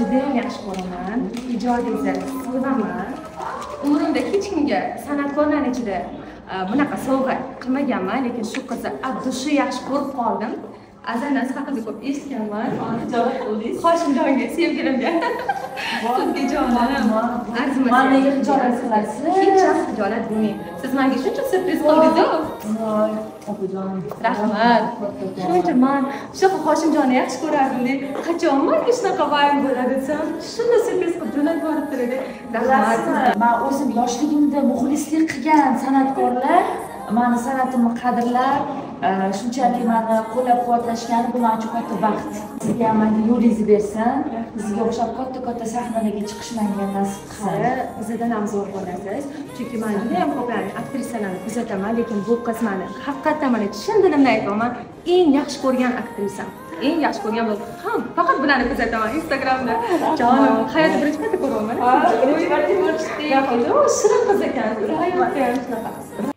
judayam yaxshi ko'raman. Ijodingizni sevaman. Umrimda hech kimga san'atkorlar ichida bunaqa sovg'a qilmaganman, lekin shu qizni abdushi yaxshi ko'rib qoldim. Azanasi haqida ko'p eshitganman. Hoshimjonga, sevgilimga. Xuddijonim, arzimas. Mana nega hijolat qilasiz? Hech vaqt hijolat bo'lmaydi. Siz menga shuncha syurpriz qildingiz-ku. Voy, opajon. Rahmat. Shuncha men shunaqa Hoshimjonni yaxshi ko'rardim-da. Qachon menga shunaqa vayim bo'ladi desam, shunday syurpriz qilib jo'natib yuboribdi dedi. Rahmat. Men o'zim yoshligimda muxlislik qilgan san'atkorlar meni san'atimni qadrlab, shunchalik meni qo'llab-quvvatlashgani bu men uchun katta baxt. Sizga ham menga yo'lingizni bersin, sizga o'xshab katta sahnalarga chiqish menga nasib qilsin. Bizdan ham zo'r bo'lasiz. Chunki men juda ham ko'plab aktrisalarni kuzataman, lekin bu qiz meni haqiqatan mana chin dilimdan aytaman, eng yaxshi ko'rgan aktrisam. Eng yaxshi ko'rgan bo'lib, ham faqat bularni kuzataman Instagramda. Jonim, hayotda birinchi marta ko'ryapman. Birinchi marta ko'rishdik. Shirin qiz ekan. Hayotda ham shunaqa.